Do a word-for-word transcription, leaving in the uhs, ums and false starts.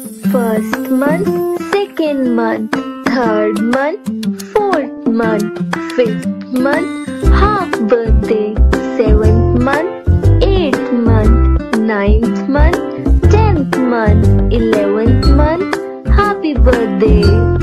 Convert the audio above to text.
First month, second month, third month, fourth month, fifth month, half birthday, seventh month, eighth month, ninth month, tenth month, eleventh month, happy birthday.